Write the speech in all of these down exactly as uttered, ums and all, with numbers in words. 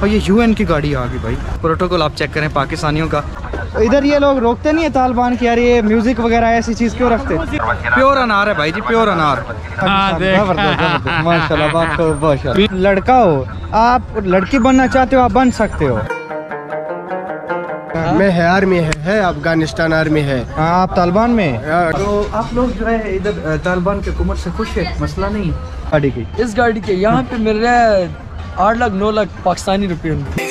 और ये यूएन की गाड़ी आ गई भाई। प्रोटोकॉल आप चेक करें पाकिस्तानियों का। इधर ये लोग रोकते नहीं है तालिबान की यार ये म्यूजिक वगैरह ऐसी चीज क्यों रखते? प्योर अनार है भाई जी, प्योर अनार। माशाल्लाह। लड़का हो आप, लड़की बनना चाहते हो आप बन सकते हो। मैं है आर्मी है, है अफगानिस्तान आर्मी है। हाँ आप तालिबान में। तो आप लोग जो है इधर तालिबान के हुकूमत से खुश है? मसला नहीं गाड़ी की? इस गाड़ी के यहाँ पे मिल रहा है आठ लाख नौ लाख पाकिस्तानी रुपये।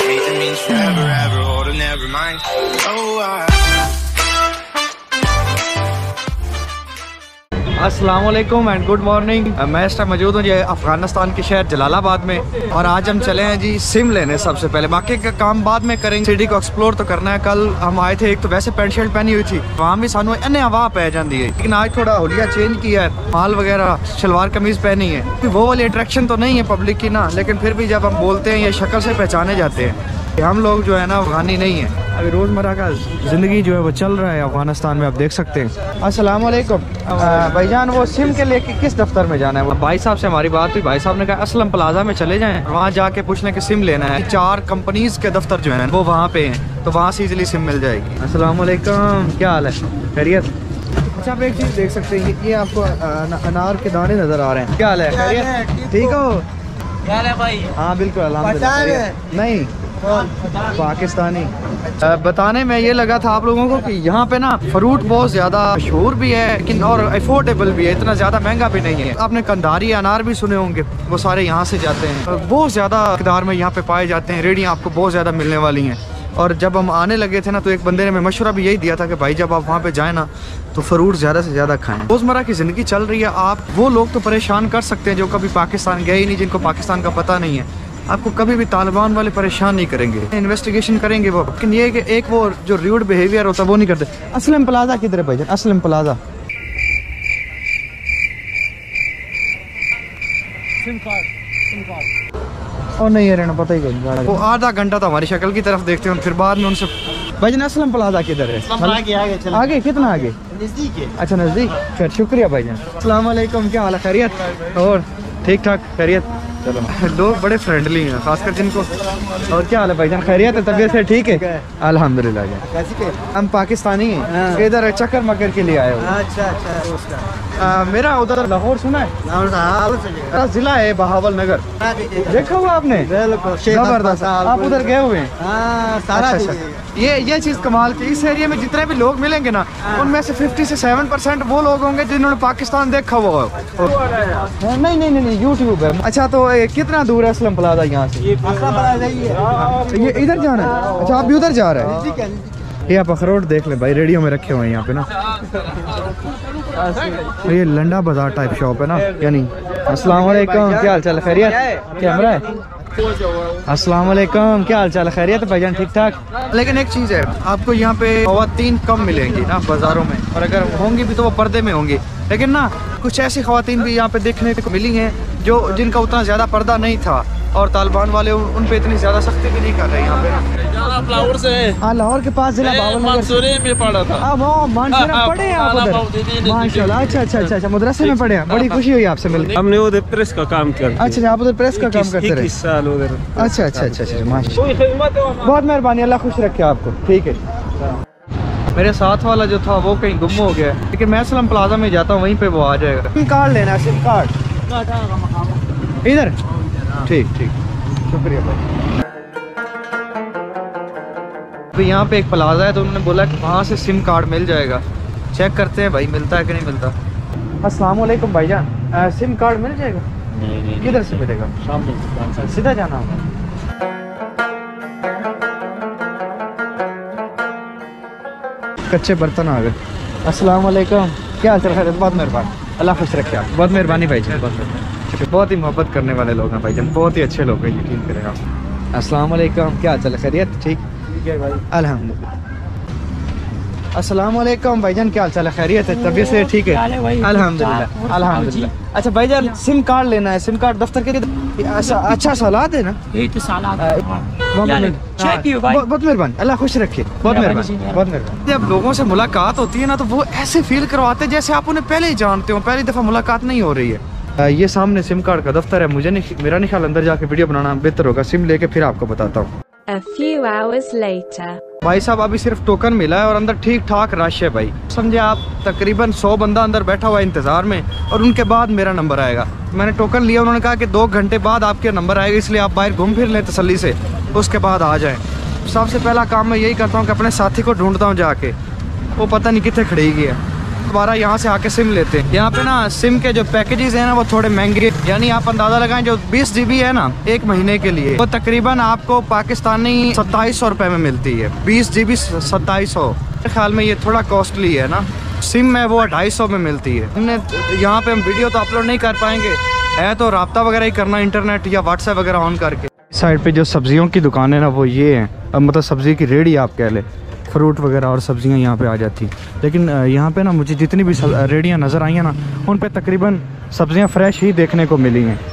अस्सलाम वालेकुम एंड गुड मॉर्निंग। मैं इस टाइम मौजूद हूँ जी अफगानिस्तान के शहर जलालाबाद में और आज हम चले हैं जी सिम लेने। सबसे पहले बाकी का काम बाद में करेंगे, सिटी को एक्सप्लोर तो करना है। कल हम आए थे, एक तो वैसे पैंट शर्ट पहनी हुई थी, वहाँ भी सानू अन्य हवा पै जाती है, लेकिन आज थोड़ा होलिया चेंज किया है, माल वगैरह शलवार कमीज पहनी है। वो वाली अट्रैक्शन तो नहीं है पब्लिक की ना, लेकिन फिर भी जब हम बोलते हैं ये शक्ल से पहचाने जाते हैं। हम लोग जो है ना अफगानी नहीं है। अभी रोज़मर्रा का ज़िंदगी जो है वो चल रहा है अफगानिस्तान में, आप देख सकते हैं। अस्सलाम वालेकुम भाईजान, वो सिम के लेके किस दफ्तर में जाना है? वो भाई साहब से हमारी बात हुई, भाई साहब ने कहा असलम प्लाजा में चले जाएं, वहाँ जाके पूछ लें कि सिम लेना है। चार कंपनीज के दफ्तर जो है वो वहाँ पे हैं, तो वहाँ से इजीली सिम मिल जाएगी। अस्सलाम वालेकुम, क्या हाल है? खैरियत? अच्छा आप एक चीज़ देख सकते हैं, ये आपको अनार के दाने नज़र आ रहे हैं। क्या हाल है? खैरियत? ठीक हो? क्या है भाई? हाँ बिल्कुल अल्हम्दुलिल्लाह। नहीं पाकिस्तानी। बताने में ये लगा था आप लोगों को कि यहाँ पे ना फ्रूट बहुत ज़्यादा मशहूर भी है, लेकिन और अफोर्डेबल भी है, इतना ज़्यादा महंगा भी नहीं है। आपने कंधारी अनार भी सुने होंगे, वो सारे यहाँ से जाते हैं, बहुत ज़्यादा मकदार में यहाँ पे पाए जाते हैं। रेडियाँ आपको बहुत ज़्यादा मिलने वाली हैं। और जब हम आने लगे थे ना तो एक बंदे ने मैं मशवरा भी यही दिया था कि भाई जब आप वहाँ पे जाए ना तो फ्रूट ज़्यादा से ज़्यादा खाएं। रोज़मर्रा की ज़िंदगी चल रही है, आप वो लोग तो परेशान कर सकते हैं जो कभी पाकिस्तान गए ही नहीं, जिनको पाकिस्तान का पता नहीं है। आपको कभी भी तालिबान वाले परेशान नहीं करेंगे, इन्वेस्टिगेशन करेंगे वो, लेकिन ये कि एक वो जो रूड बिहेवियर होता है वो नहीं करते। असलम प्लाजा किधर है भाईजान? Aslam plaza SIM card, SIM card और नहीं है रहना पता ही नहीं। वो आधा घंटा तो हमारी शक्ल की तरफ देखते हैं, फिर बाद में उनसे भाईजान असलम प्लाजा किधर है? आगे आगे चलो। आगे कितना आगे? नजदीक है। अच्छा नजदीक, फिर शुक्रिया भाईजान। अस्सलाम वालेकुम, क्या हाल है? खैरियत? और ठीक ठाक खैरियत? चलो लोग बड़े फ्रेंडली हैं, खासकर जिनको। और क्या हाल है भाईजान? खैरियत है? तबीयत है? ठीक है अल्हम्दुलिल्लाह। हम पाकिस्तानी हैं, इधर चक्कर मकर के लिए आए हो। अच्छा अच्छा। आ, मेरा उधर लाहौर सुना है? जिला है बहावल नगर, देखा हुआ आपने? जबरदस्त। आप उधर गए हुए हैं? सारा अच्छा, अच्छा। ये ये चीज़ कमाल की, इस एरिया में जितने भी लोग मिलेंगे ना उनमें से फिफ्टी से सेवन परसेंट वो लोग होंगे जिन्होंने पाकिस्तान देखा हुआ हो। नहीं नहीं नहीं यूट्यूब है। अच्छा तो कितना दूर है असलम प्लाजा यहाँ से? ये इधर जाना है? अच्छा आप भी उधर जा रहे हैं? ये आप अखरोट देख लें भाई, रेडियो में रखे हुए हैं यहाँ पे ना। ये लंडा बाजार टाइप शॉप है ना, यानी। अस्सलाम वालेकुम, क्या हाल चाल? खैरियत? कैमरा है? अस्सलाम वालेकुम, क्या हाल चाल? खैरियत भाईजान? ठीक ठाक। लेकिन एक चीज़ है, आपको यहाँ पे ख़वातीन कम मिलेंगी ना बाज़ारों में, और अगर होंगी भी तो वो पर्दे में होंगी। लेकिन ना कुछ ऐसी ख़वातीन भी यहाँ पे देखने को मिली हैं जो जिनका उतना ज़्यादा पर्दा नहीं था, और तालिबान वाले उन पे इतनी ज़्यादा सख्ती भी नहीं कर रहे यहाँ पे। लाहौर से हाँ लाहौर के पास जिला मंसूरी में पढ़ा था। हाँ वो मानसूरा पढ़े हैं आप उधर? माशाल्लाह। अच्छा अच्छा अच्छा अच्छा, मदरसे में पढ़े हैं। बड़ी खुशी हुई आपसे मिलकर। हमने उधर प्रेस का काम किया। अच्छा आप उधर प्रेस का काम करते रहे? साल उधर। अच्छा अच्छा अच्छा अच्छा माशाल्लाह, बहुत मेहरबानी, अल्लाह खुश रखे आपको। ठीक है। मेरे साथ वाला जो था वो कहीं गुम हो गया, लेकिन मैं असलम प्लाजा में जाता हूँ, वहीं पे वो आ जाएगा। सिम कार्ड लेना है? सिम कार्ड इधर? ठीक ठीक, शुक्रिया भाई। तो यहाँ पे एक प्लाजा है, तो उन्होंने बोला कि वहाँ से सिम कार्ड मिल जाएगा। चेक करते हैं भाई मिलता है कि नहीं मिलता। अस्सलाम वालेकुम भाईजान, सिम कार्ड मिल जाएगा? किधर से मिलेगा? सीधा जाना होगा? कच्चे बर्तन आ गए। अस्सलाम वालेकुम, क्या हाल चाल? बहुत मेहरबान, अल्लाह खुश रखे आप। बहुत मेहरबानी भाईजान, बहुत बहुत ही मोहब्बत करने वाले लोग हैं भाईजान, बहुत ही अच्छे लोग हैं, यकीन करें आप। अस्सलाम वालेकुम, क्या हाल चाल? खैरियत? ठीक है भाई अल्हम्दुलिल्लाह। अस्सलाम वालेकुम भाईजान, क्या हाल चाल? खैरियत है? तबीयत से ठीक है? अल्हम्दुलिल्लाह अल्हम्दुलिल्लाह। अच्छा भाईजान सिम कार्ड लेना है, सिम कार्ड दफ्तर के? अच्छा अच्छा सलाद है ना? यही तो सलाद है। बहुत मेहरबानी, अल्लाह खुश रखे। बहुत मेहरबानी, बहुत मेहरबानी। जब लोगों से मुलाकात होती है ना तो वो ऐसे फील करवाते हैं जैसे आप उन्हें पहले ही जानते हो, पहली दफ़ा मुलाकात नहीं हो रही है। ये सामने सिम कार्ड का दफ्तर है। मुझे नहीं, मेरा नहीं ख्याल अंदर जाके वीडियो बनाना बेहतर होगा। सिम लेके फिर आपको बताता हूँ। A few hours later. भाई साहब अभी सिर्फ टोकन मिला है और अंदर ठीक ठाक रश है भाई। समझे आप, तकरीबन सौ बंदा अंदर बैठा हुआ है इंतज़ार में, और उनके बाद मेरा नंबर आएगा। मैंने टोकन लिया, उन्होंने कहा कि दो घंटे बाद आपके नंबर आएगा, इसलिए आप बाहर घूम फिर लें तसल्ली से, उसके बाद आ जाएं। सबसे पहला काम मैं यही करता हूँ कि अपने साथी को ढूंढता हूँ जाके, वो पता नहीं कितने खड़ी गई है। दोबारा यहाँ से आके सिम लेते हैं। यहाँ पे ना सिम के जो पैकेजेस हैं ना वो थोड़े महंगे, यानी आप अंदाज़ा लगाएं जो बीस जी बी है ना एक महीने के लिए, वो तकरीबन आपको पाकिस्तानी सत्ताईस सौ रुपये में मिलती है। बीस जी बी सत्ताईस सौ, मेरे ख्याल में ये थोड़ा कॉस्टली है ना। सिम में वो ढाई सौ में मिलती है। हमने यहाँ पे हम वीडियो तो अपलोड नहीं कर पाएंगे, है तो रब्ता वगैरह ही करना इंटरनेट या व्हाट्सएप वगैरह ऑन करके। साइड पे जो सब्जियों की दुकान है ना वो ये है, मतलब सब्जी की रेडी आप कह लें, फ्रूट वगैरह और सब्जियां यहाँ पे आ जाती। लेकिन यहाँ पे ना मुझे जितनी भी रेडियाँ नज़र आई हैं ना उन पे तकरीबन सब्जियां फ्रेश ही देखने को मिली हैं।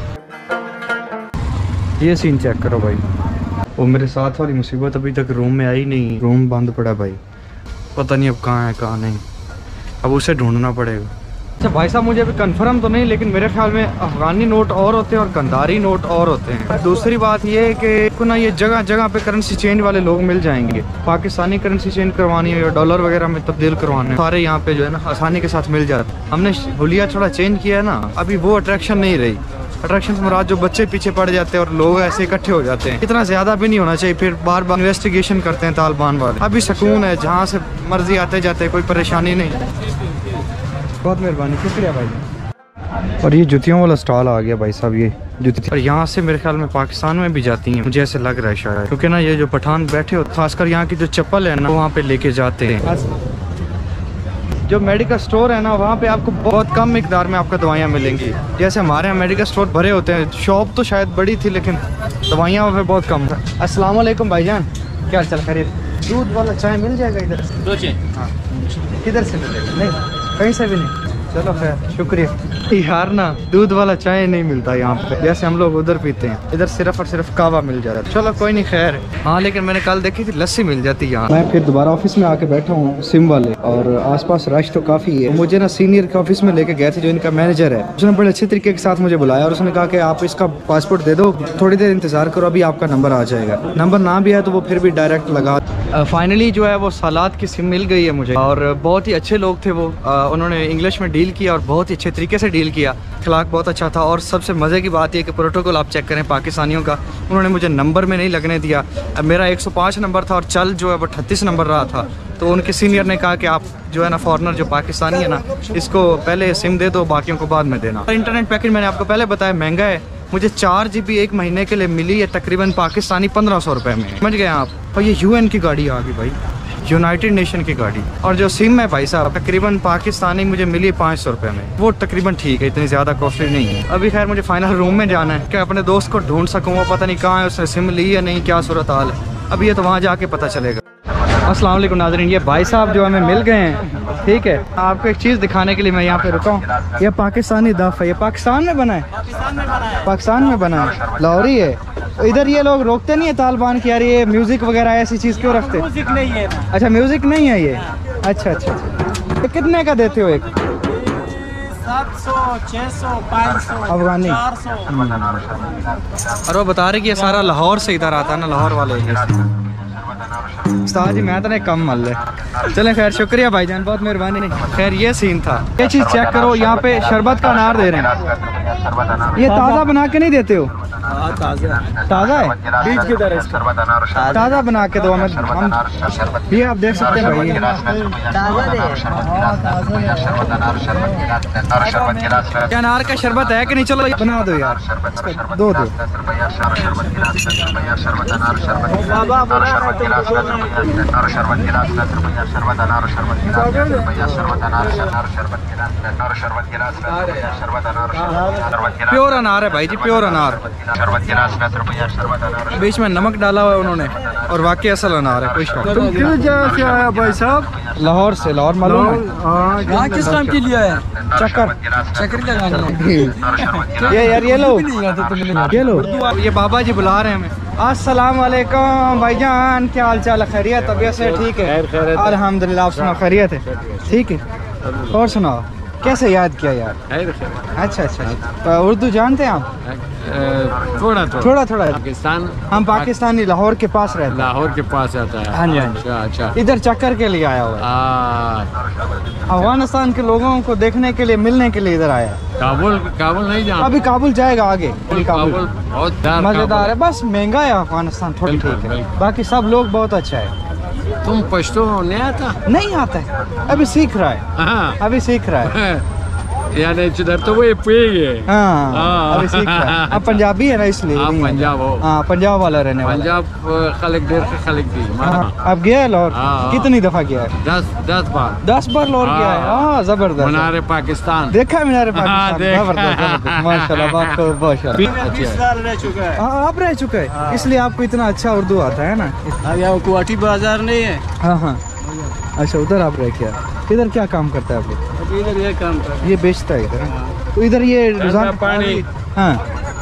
ये सीन चेक करो भाई। वो मेरे साथ वाली मुसीबत अभी तक रूम में आई नहीं, रूम बंद पड़ा भाई, पता नहीं अब कहाँ है कहाँ नहीं, अब उसे ढूंढना पड़ेगा। अच्छा भाई साहब मुझे अभी कंफर्म तो नहीं, लेकिन मेरे ख्याल में अफगानी नोट और होते हैं और कंधारी नोट और होते हैं। दूसरी बात ये है कि ना ये जगह जगह पे करेंसी चेंज वाले लोग मिल जाएंगे। पाकिस्तानी करेंसी चेंज करवानी है या डॉलर वगैरह में तब्दील करवाने हैं, सारे यहाँ पे जो है ना आसानी के साथ मिल जाते हैं। हमने हुलिया थोड़ा चेंज किया है ना, अभी वो अट्रैक्शन नहीं रही। अट्रैक्शन से मुराद जो बच्चे पीछे पड़ जाते हैं और लोग ऐसे इकट्ठे हो जाते हैं, इतना ज्यादा भी नहीं होना चाहिए, फिर बार बार इन्वेस्टिगेशन करते हैं तालिबान वाले। अभी सुकून है, जहाँ से मर्जी आते जाते, कोई परेशानी नहीं। बहुत मेहरबानी, शुक्रिया भाई। और ये जूतियों वाला स्टॉल आ गया भाई साहब, ये जूती, और यहाँ से मेरे ख्याल में पाकिस्तान में भी जाती हैं, मुझे ऐसे लग रहा है शायद, क्योंकि ना ये जो पठान बैठे हो, खासकर यहाँ की जो चप्पल है ना वहाँ पे लेके जाते हैं। जो मेडिकल स्टोर है ना वहाँ पे आपको बहुत कम मिकदार में आपको दवाइयाँ मिलेंगी। जैसे हमारे यहाँ मेडिकल स्टोर भरे होते हैं, शॉप तो शायद बड़ी थी लेकिन दवाइयाँ वहाँ पे बहुत कम था। अस्सलाम वालेकुम भाईजान, क्या चल खरीद? दूध वाला चाय मिल जाएगा इधर? दो चाय। हाँ, किधर से मिलेगा? नहीं कहीं से भी नहीं। चलो खैर, शुक्रिया। यार ना दूध वाला चाय नहीं मिलता यहाँ पे, जैसे हम लोग उधर पीते हैं, इधर सिर्फ और सिर्फ कावा मिल जाता है। चलो कोई नहीं, खैर। हाँ लेकिन मैंने कल देखी थी लस्सी मिल जाती है यहाँ। मैं फिर दोबारा ऑफिस में आके बैठा हूँ सिम वाले, और आसपास रश तो काफ़ी है। मुझे ना सीनियर के ऑफिस में लेके गए थे, जो इनका मैनेजर है, उसने बड़े अच्छे तरीके के साथ मुझे बुलाया और उसने कहा कि आप इसका पासपोर्ट दे दो, थोड़ी देर इंतजार करो, अभी आपका नंबर आ जाएगा। नंबर ना भी है तो वो फिर भी डायरेक्ट लगा। फाइनली जो है वो सालात की सिम मिल गई है मुझे, और बहुत ही अच्छे लोग थे वो। उन्होंने इंग्लिश में डील किया और बहुत ही अच्छे तरीके से डील किया, अखलाक बहुत अच्छा था। और सबसे मज़े की बात यह कि प्रोटोकॉल आप चेक करें पाकिस्तानियों का, उन्होंने मुझे नंबर में नहीं लगने दिया। मेरा एक सौ पाँच नंबर था और चल जो है वो अठतीस नंबर रहा था, तो उनके सीनियर ने कहा कि आप जो है ना फॉरनर जो पाकिस्तानी है ना, इसको पहले सिम दे दो, बाकियों को बाद में देना। इंटरनेट पैकेज मैंने आपको पहले बताया महंगा है, मुझे चार जी बी एक महीने के लिए मिली है तकरीबन पाकिस्तानी पंद्रह सौ रुपये में, समझ गए आप। और ये यूएन की गाड़ी आ गई भाई, यूनाइटेड नेशन की गाड़ी। और जो सिम है भाई साहब तकरीबन पाकिस्तानी मुझे मिली पाँच सौ रुपये में, वो तकरीबन ठीक है, इतनी ज़्यादा कॉस्टली नहीं है। अभी खैर मुझे फाइनल रूम में जाना है कि अपने दोस्त को ढूंढ सकूँ, वो पता नहीं कहाँ है, उसने सिम ली या नहीं, क्या सूरत हाल है, अभी ये तो वहाँ जाके पता चलेगा। अस्सलाम वालेकुम नाज़रीन, ये भाई साहब जो हमें मिल गए हैं, ठीक है। आपको एक चीज़ दिखाने के लिए मैं यहाँ पे रुका हूँ। ये पाकिस्तानी दफ है, ये पाकिस्तान में बना है, पाकिस्तान में बना है, लाहौरी है। इधर ये लोग रोकते नहीं है तालिबान की, यार ये म्यूजिक वगैरह ऐसी चीज़ क्यों रखते? म्यूजिक नहीं है। अच्छा म्यूजिक नहीं है ये, अच्छा अच्छा अच्छा। कितने का देते हो एक? सात सौ, छह सौ, पाँच सौ, अफगानी, चार सौ। और वो बता रहे कि ये सारा लाहौर से इधर आता है ना, लाहौर वाले। उस्ताद जी मैं तो नहीं कम मल है। चलें खैर, शुक्रिया भाईजान, बहुत मेहरबानी। खैर ये सीन था। ये चीज़ चेक करो, यहाँ पे शरबत का अनार दे रहे हैं, ये ताज़ा बना के नहीं देते हो? ताज़ा ताज़ा है, बीज की तरह ताज़ा बना के दो हमें। हम ये आप देख सकते हैं भाई, क्या अनार का शरबत है कि नहीं? चलो बना दो यार, दो दो। प्योर अनार है भाई जी, प्योर अनार, बीच में नमक डाला हुआ है उन्होंने, और वाकई असल अनार है। कोई तुम क्यों से आया भाई साहब? लाहौर से। लाहौर मालूम है? यहाँ किस काम के लिए है? चक्कर चक्कर लगाने। ये यार ये लो ये लो, ये बाबा जी बुला रहे हैं हमें। अस्सलाम वालेकुम भाईजान, क्या हाल चाल है? खैरियत? तबीयत से ठीक है? अल्हम्दुलिल्लाह। आप सुनाओ, खैरियत है? ठीक है। और सुनाओ, कैसे याद किया यार? अच्छा अच्छा अच्छा। उर्दू जानते हैं आप? थोड़ा थोड़ा थोड़ा थोड़ा। पाकिस्तान, हम पाकिस्तानी लाहौर के पास रहते हैं। लाहौर के पास आता है। हाँ जी हाँ जी। अच्छा अच्छा। इधर चक्कर के लिए आया हुआ है। आ, अफगानिस्तान के लोगों को देखने के लिए, मिलने के लिए इधर आया है। काबुल काबुल नहीं जाना? अभी काबुल जाएगा आगे। काबुल बहुत मजेदार है, बस महंगा है अफगानिस्तान, थोड़ी ठीक है, बाकी सब लोग बहुत अच्छा है। तुम पश्तो नहीं आता? नहीं आता है, अभी सीख रहा है। हाँ। अभी सीख रहा है। यानी जिधर तो वो है। हाँ, हाँ। अभी सीख रहा है। अब पंजाबी है ना इसलिए। हाँ, पंजाब हो। हाँ, पंजाब वाला रहने वाला। पंजाब खलक देर से खलक दी। हाँ, अब गया है लाहौर? हाँ। कितनी दफा गया है? दस दस बार। दस बार लाहौर गया है। हाँ, जबरदस्त। मीनार पाकिस्तान देखा है मीनार पाकिस्तान? देखा। जबरदस्त जबरदस्त, माशाल्लाह, आपको माशाल्लाह। बीस साल रह चुका है। हाँ, आप रह चुके हैं, इसलिए आपको इतना अच्छा उर्दू आता है ना। अब यहाँ कुआटी बाजार नहीं है। हाँ हाँ, अच्छा उधर आप रह क्या? इधर क्या काम करता है आप? अभी इधर ये काम कर। ये बेचता है इधर? तो इधर ये रोजाना पानी। हाँ,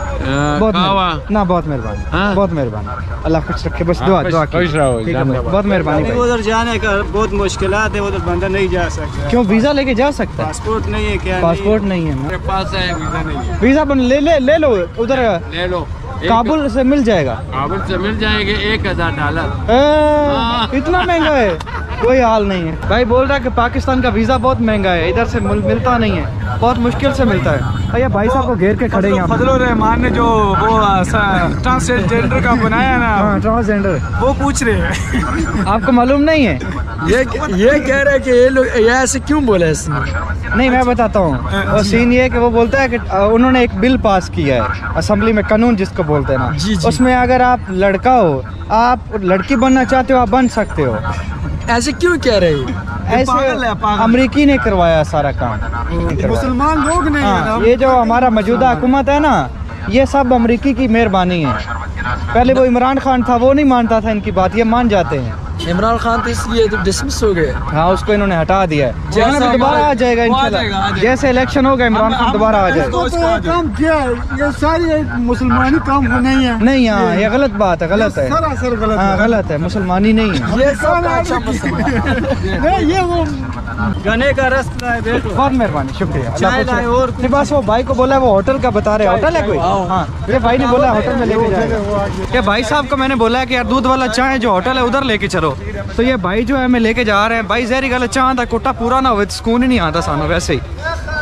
बहुत कावा मेहरबानी। ना, बहुत मेहरबानी। हाँ? बहुत मेहरबानी, अल्लाह खुश रखे, बस दुआ दुआ खुश रहो, ठीक है भाई, बहुत मेहरबानी अभी भाई। उधर जाने का बहुत मुश्किलात है, उधर बंदा नहीं जा सकता। क्यों, वीजा लेके जा सकता है? पासपोर्ट नहीं है क्या? पासपोर्ट नहीं है ना? मेरे पास है, वीजा नहीं है। वीजा बन ले ले ले लो उधर, ले लो। एक- काबुल से मिल जाएगा। काबुल से मिल जाएंगे एक हजार डॉलर। ए, इतना महंगा है? कोई हाल नहीं है भाई। बोल रहा है कि पाकिस्तान का वीजा बहुत महंगा है, इधर से मिल, मिलता नहीं है, बहुत मुश्किल से मिलता है। भैया भाई साहब को घेर के खड़े यहाँ। फजलुर रहमान ने जो वो ट्रांसजेंडर का बनाया ना, हाँ, ट्रांसजेंडर, वो पूछ रहे हैं। आपको मालूम नहीं है? ये ये कह रहे हैं कि ये लोग ये ऐसे क्यों बोले इसने? नहीं, मैं बताता हूँ। वो सीन ये है कि वो बोलता है कि अ, उन्होंने एक बिल पास किया है असेंबली में, कानून जिसको बोलते हैं जी, ना, जी। उसमें अगर आप लड़का हो, आप लड़की बनना चाहते हो, आप बन सकते हो। ऐसे क्यों कह रहे हैं? ऐसे पागल है, पागल। अमरीकी ने करवाया सारा काम। मुसलमान लोग नहीं है हाँ, ना। ये जो हमारा मौजूदा हुकूमत है ना, ये सब अमरीकी की मेहरबानी है। पहले वो इमरान खान था, वो नहीं मानता था इनकी बात, ये मान जाते हैं। इमरान खान तो इसलिए तो डिसमिस हो गए। हाँ, उसको इन्होंने हटा दिया है। जैसा लेकिन अभी दोबारा आ जाएगा वो आ इंशाल्लाह। जाएगा, आ जाएगा। जैसे इलेक्शन होगा, इमरान खान दोबारा आ जाएगा। काम किया है, ये सारी मुसलमानी काम नहीं है। नहीं, हाँ, ये गलत बात है, गलत है। सरासर गलत हाँ, गलत है, मुसलमानी नहीं है। ये सबका अच्छा मसला। है। ये वो गने का रास्ता है, देखो। बहुत मेहरबानी, शुक्रिया। अल्लाह चाय खुश लाए रखे। और नहीं, बस वो भाई को बोला है, वो होटल का बता रहे हैं। होटल है कोई? हाँ, ये भाई ने बोला होटल में लेके जाएगा। ये भाई साहब को मैंने बोला है कि यार दूध वाला चाय जो होटल है उधर लेके चलो, तो ये भाई जो है हमें लेके जा रहे हैं। भाई जहरी गल चाह था कोटा पूरा ना हो, सुकून ही नहीं आता सानू वैसे ही।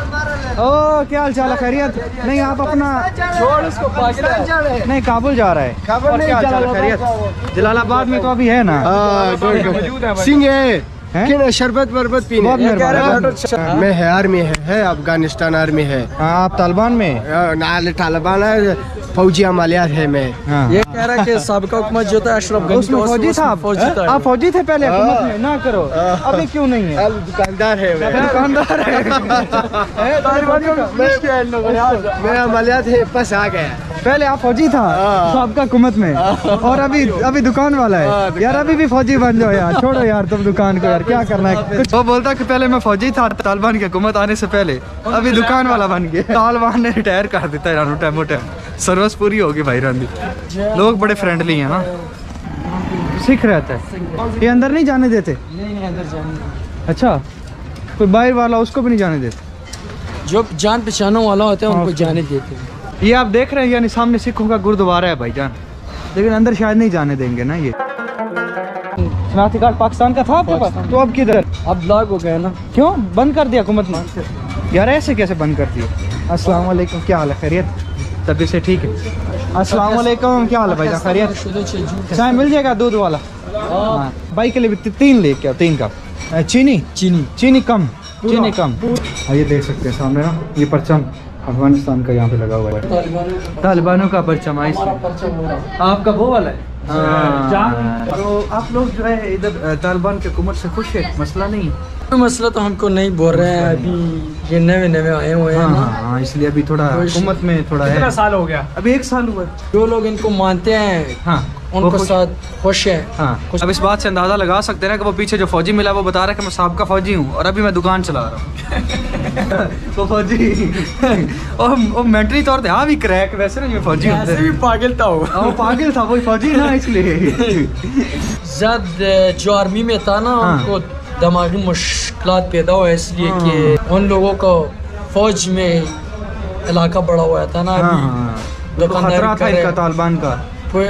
ओ, क्या हाल चाल है, खैरियत? नहीं, आप अपना छोड़ इसको, पाकिस्तान नहीं, काबुल जा रहा है। काबुल नहीं, खैरियत? जलालाबाद में तो अभी है ना? सिंह है हैं? कि शरबत वरबत पीने। बहुत मेहरबानी। मैं है आर्मी है, है अफगानिस्तान आर्मी है। हाँ, आप तालिबान में? नाल तालिबान है, फौजी अमलियात है मैं। हाँ, ये कह रहा है कि साबिका हुकूमत जो था अशरफ गनी उसमें का, फौजी था आप? फौजी था। आप फौजी थे पहले हुकूमत में? ना करो, अभी क्यों नहीं है? दुकानदार है मैं। दुकानदार है। मैं अमलियात है, बस आ गया। पहले आप फौजी था आपका हुकूमत में, और अभी अभी दुकान वाला है। यार अभी भी फौजी बन जाओ यार, छोड़ो यार तुम दुकान को, यार क्या करना है। कुछ वो बोलता कि पहले मैं फौजी था तालिबान की हुकूमत आने से पहले, अभी दुकान वाला बन गया। तालिबान ने रिटायर कर देता है, टाइम टाइम सर्विस पूरी होगी भाई रानी। लोग बड़े फ्रेंडली हैं ना, सिख रहता है। ये अंदर नहीं जाने देते? अच्छा, कोई बाहर वाला उसको भी नहीं जाने देते? जो जान पहचानों वाला होता है उनको जाने देते हैं। ये आप देख रहे हैं, यानी सामने सिखों का गुरुद्वारा है भाईजान, लेकिन अंदर शायद नहीं जाने देंगे ना। ये शनाख्ती कार्ड पाकिस्तान का था आपके पास, तो अब किधर? अब ब्लॉक हो गया ना। क्यों बंद कर दिया हुकूमत ने? यार ऐसे कैसे बंद कर दिया? अस्सलाम वालेकुम, क्या हाल है, खैरियत? तबीयत से ठीक है? अस्सलाम वालेकुम, क्या हाल है भाईजान, खैरियत? चाय मिल जाएगा दूध वाला? हाँ, भाई के लिए भी तीन ले क्या? तीन कप चीनी? चीनी चीनी कम, चीनी कम। ये देख सकते हैं सामने ना, ये परचम अफगानिस्तान का यहाँ पे लगा हुआ है, तालिबानों का परचम है इसमें। आपका वो वाला है? हाँ। तो आप लोग जो है इधर तालिबान की हुकूमत से खुश है? मसला नहीं है? कोई मसला तो हमको नहीं बोल रहे हैं, अभी ये नए नए आए हुए हैं हाँ ना। हाँ हाँ, इसलिए अभी थोड़ा हुकूमत में थोड़ा है। कितना साल हो गया? अभी एक साल हुआ है। जो लोग इनको मानते हैं हाँ, उनको वो खुश- साथ खुश है। हाँ, अब इस बात से अंदाजा लगा सकते हैं ना कि वो पीछे जो फौजी मिला वो बता रहा है कि मैं साहब का फौजी हूँ और अभी मैं दुकान चला रहा हूँ। वो फौजी और वो मेंटली तौर पे हाँ भी क्रैक वैसे ना, ये फौजी होते ऐसे भी हैं। पागल था वो। हाँ, वो पागल था, वो फौजी ना इसलिए। जब जो आर्मी में था ना हाँ। उनको दिमागी मुश्किलात पैदा हुआ है, इसलिए कि उन लोगों को फौज में इलाका बड़ा हुआ था ना। अभी खतरा था इनका तालिबान का।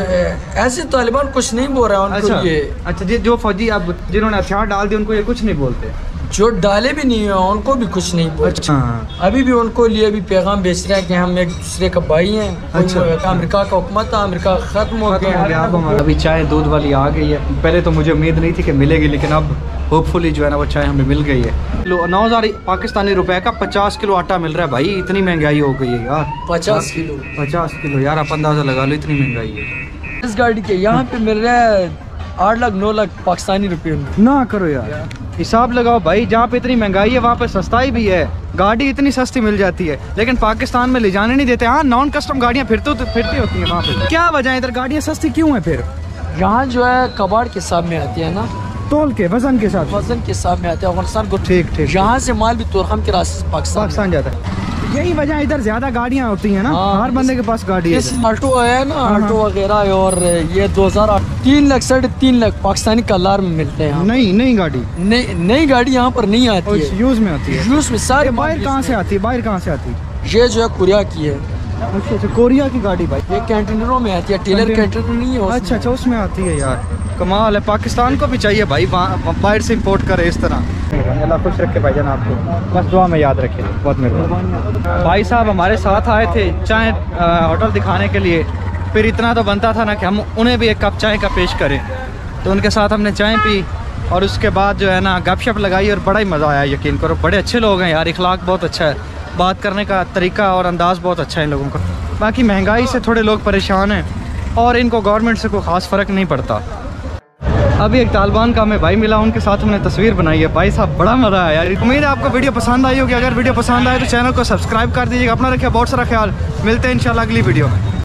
ऐसे तालिबान कुछ नहीं बोल रहा है उनको। अच्छा, ये अच्छा जी, जो फौजी अब जिन्होंने हथियार डाल दिए उनको ये कुछ नहीं बोलते? जो डाले भी नहीं है उनको भी कुछ नहीं बोलते। अच्छा। अभी भी उनको लिए भी पैगाम बेच रहे हैं कि हम एक दूसरे का भाई हैं। अच्छा। अमेरिका का हुकूमत था, अमेरिका खत्म हो गया। अभी चाय दूध वाली आ गई है। पहले तो मुझे उम्मीद नहीं थी कि मिलेगी, लेकिन अब होपफुली जो है ना वो चाय हमें मिल गई है। नौ हज़ार पाकिस्तानी रुपए का पचास किलो आटा मिल रहा है भाई। इतनी महंगाई हो गई है यार। पचास किलो पचास किलो यार, आप अंदाजा लगा लो इतनी महंगाई है। इस गाड़ी के यहाँ पे मिल रहा है आठ लाख नौ लाख पाकिस्तानी रुपये में। ना करो यार, हिसाब लगाओ भाई। जहाँ पे इतनी महंगाई है वहाँ पे सस्ताई भी है। गाड़ी इतनी सस्ती मिल जाती है, लेकिन पाकिस्तान में ले जाने नहीं देते। हाँ, नॉन कस्टम गाड़ियाँ फिरती तो फिरती होती हैं वहाँ पे। क्या वजह है इधर गाड़ियाँ सस्ती क्यों है फिर? यहाँ जो है कबाड़ के हिसाब में आती है ना, तोल के वजन के साथ, वजन के हिसाब में आते हैं अफगानिस्तान को। ठीक ठीक। यहाँ से माल भी तोरखम के रास्ते से पाकिस्तान पाकिस्तान जाता है। यही वजह इधर ज्यादा गाड़ियाँ होती हैं ना। हाँ, हर बंदे के पास गाड़ी है। आल्टो है ना, आल्टो वगैरह। और ये दो हजार आठ तीन लाख साढ़े तीन लाख पाकिस्तानी कलर में मिलते हैं। नई नई गाड़ी, नई नई गाड़ी यहाँ पर नहीं आती है, यूज में आती है। यूज में सारे। बाहर कहाँ से आती है? बाहर कहाँ से आती है? ये जो है कोरिया की है। अच्छा अच्छा, कोरिया की गाड़ी भाई। ये कंटेनरों में आती है, टेलर कंटेनर नहीं है उसमें। अच्छा अच्छा, उसमें आती है यार। कमाल है। पाकिस्तान को भी चाहिए भाई बाहर से इंपोर्ट करे इस तरह। अल्लाह खुश रखे भाईजान आपको, बस दुआ में याद रखे। बहुत मेहरबानी। भाई साहब हमारे साथ आए थे चाय होटल दिखाने के लिए। फिर इतना तो बनता था ना कि हम उन्हें भी एक कप चाय का पेश करें। तो उनके साथ हमने चाय पी और उसके बाद जो है ना गपशप लगाई और बड़ा ही मज़ा आया। यकीन करो, बड़े अच्छे लोग हैं यार। इखलाक बहुत अच्छा है, बात करने का तरीका और अंदाज़ बहुत अच्छा है इन लोगों का। बाकी महंगाई से थोड़े लोग परेशान हैं और इनको गवर्नमेंट से कोई ख़ास फ़र्क नहीं पड़ता। अभी एक तालिबान का हमें भाई मिला, उनके साथ हमने तस्वीर बनाई है। भाई साहब बड़ा मज़ा आया यार। उम्मीद है आपको वीडियो पसंद आई होगी। अगर वीडियो पसंद आए तो चैनल को सब्सक्राइब कर दीजिएगा। अपना रखिए बहुत सारा ख्याल। मिलते हैं इंशाल्लाह अगली वीडियो में।